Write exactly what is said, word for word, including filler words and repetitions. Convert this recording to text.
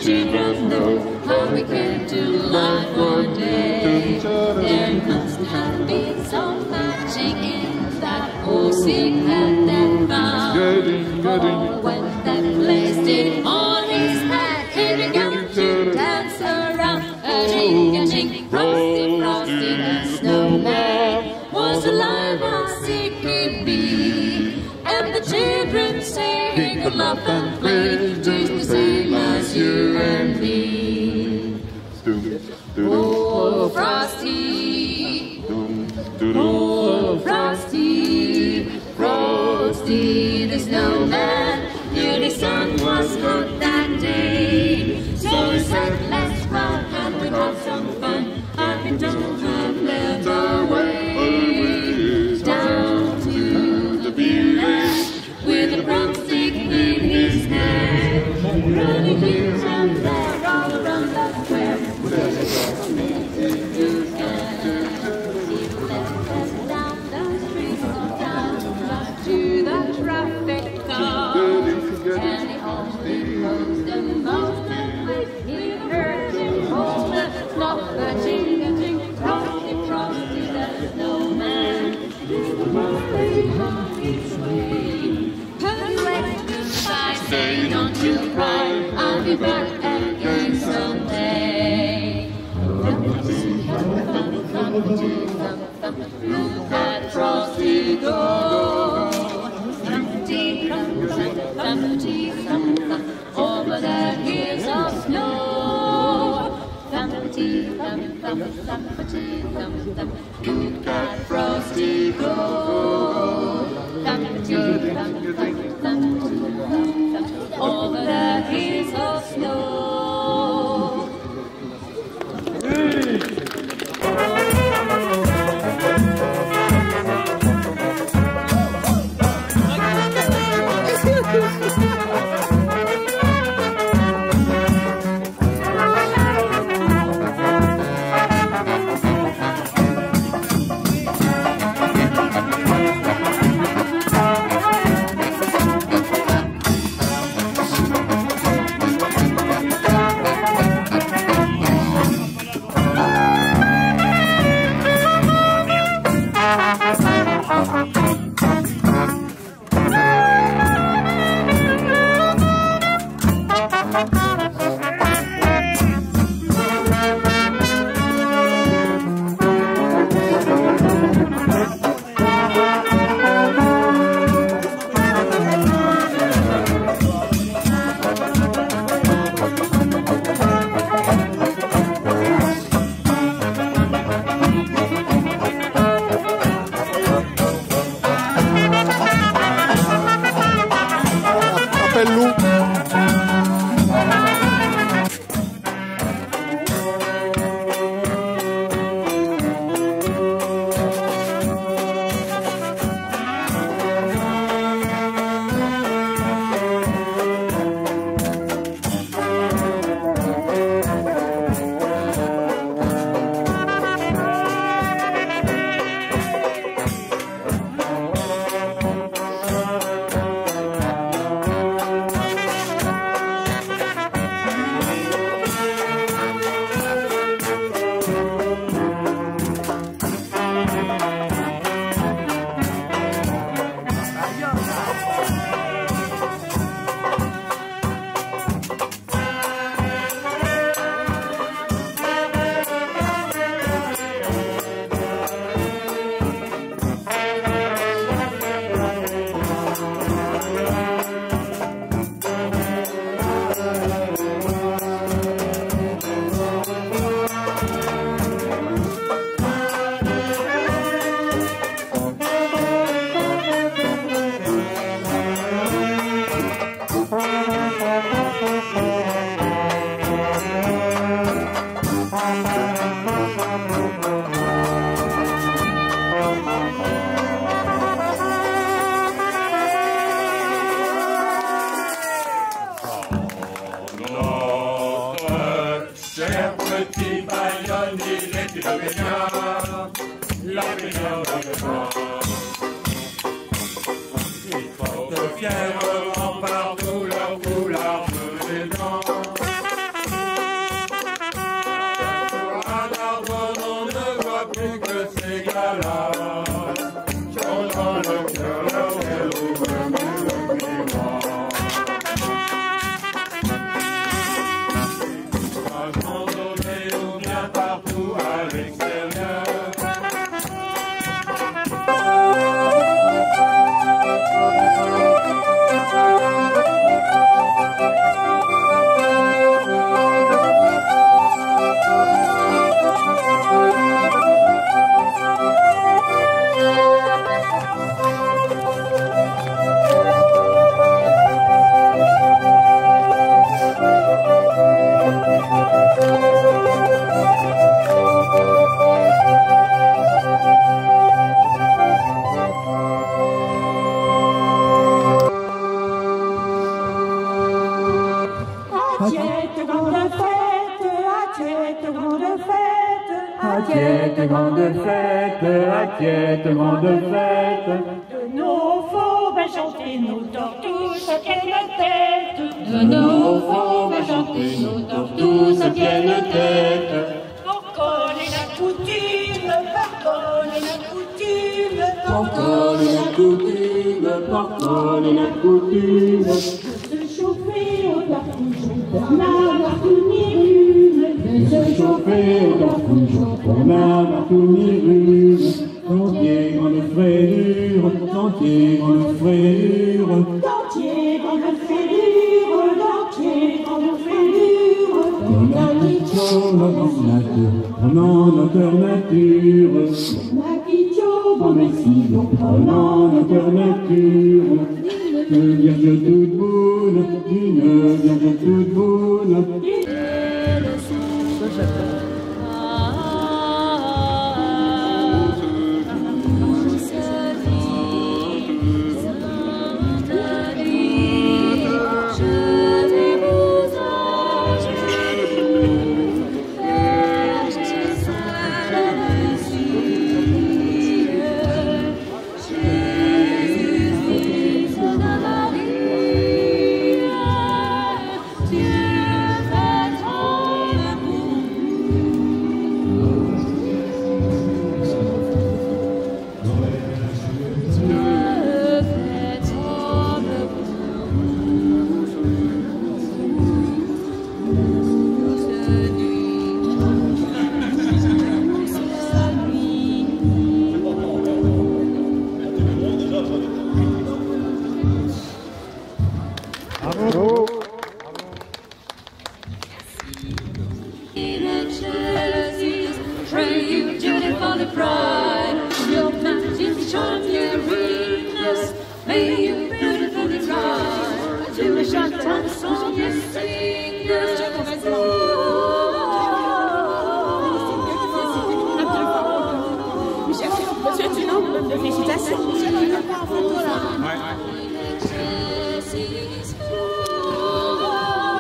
children know how we came to life one day. There must have been some magic in that old sick hat that found. For when they placed it on his head, he began to dance around. A jing, a jing, frosty, frosty, the snowman was alive as he could be. And the children say he could laugh and play just the same as you and me. Oh, Frosty, oh, Frosty, Frosty the snowman knew the sun was hot that day. So he said, let's run and we'll have some fun. And we don't have left our way down to the village with a broomstick in his hand, running here and there all around the square. You can he left us down the street down to the traffic car, and he only knows the most of which he heard him hold the not the ching a ching, frosty, frosty the snowman is the most they have each way. Say, don't you cry, I'll be back again someday. Look at Frosty go, thumpty, thumpty, thumpty, over the hills of snow. Thumpty, thump, thump, thumpty, thump, thump, look at Frosty go, thumpty, thump, thump, thumpty, over the hills of snow. Fièrement partout leur couleur des dents. que ces gars-là sont dans le cœur et nous-mêmes le miroir. Ou bien partout à l'extérieur. Assiette grande fête, assiette grande fête, assiette grande fête, assiette grande fête. De nos faux va chanter nos tortous se tiennent tête. De nos faux va chanter nos tortous se tiennent tête. Pour coller la coutume, pour coller la coutume, Pour coller la coutume, pour coller la coutume. de se chauffer au tortouchon, pour n'avoir tout ni rhume. De se chauffer au tortouchon pour n'avoir tout ni rhume. Sentier grande frayure, sentier grande frayure. Dentier, grande fêlure, dentier, grande fêlure. On a qui sauve notre nature, prenant notre nature. Maquillot, Bon merci, prenant notre nature. Une vierge toute bonne, une vierge toute bonne. Bravo. Pray you, Judy, for the pride of your magic charm, your realness. May you beautifully ride to a short time song, you singers. Monsieur Tunon, félicitations. Ouais.